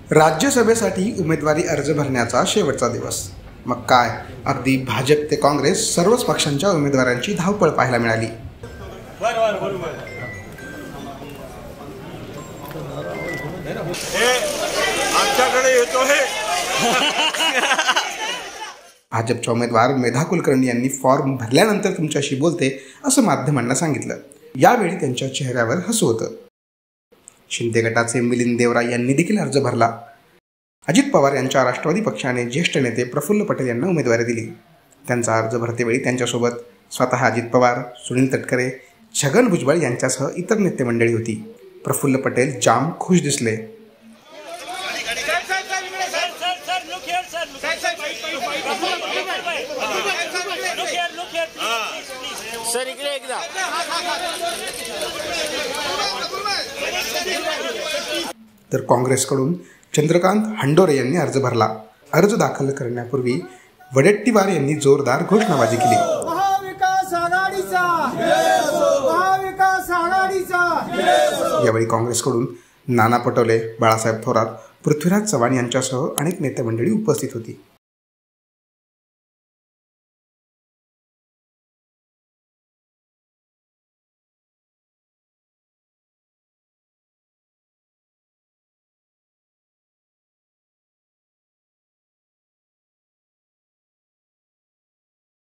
राज्यसभेसाठी उमेदवारी अर्ज भरण्याचा शेवटचा दिवस। मग काय, अगदी भाजप ते काँग्रेस सर्वच पक्षांच्या उमेदवारांची धावपळ पाहायला मिळाली। भाजपच्या उमेदवार मेधा कुलकर्णी यांनी फॉर्म भरल्यानंतर तुमच्याशी बोलते असं माध्यमांना सांगितलं। यावेळी त्यांच्या चेहऱ्यावर हसू होतं। शिंदे गटाचे मिलिंद देवरा यांनी देखील अर्ज भरला। अजित पवार यांच्या राष्ट्रवादी पक्षाने ज्येष्ठ नेते प्रफुल्ल पटेल यांना उमेदवारी दिली। त्यांचा अर्ज भरतेवेळी त्यांच्यासोबत स्वतः अजित पवार, सुनील तटकरे, छगन भुजबळ यांच्यासह इतर नेते मंडळी होती। प्रफुल्ल पटेल जाम खुश दिसले। तर काँग्रेसकडून चंद्रकांत हंडोरे यांनी अर्ज भरला। अर्ज दाखल करण्यापूर्वी वडेट्टीवार यांनी जोरदार घोषणाबाजी केली। यावेळी काँग्रेसकडून नाना पटोले, बाळासाहेब थोरात, पृथ्वीराज चव्हाण यांच्यासह अनेक नेते मंडळी उपस्थित होती।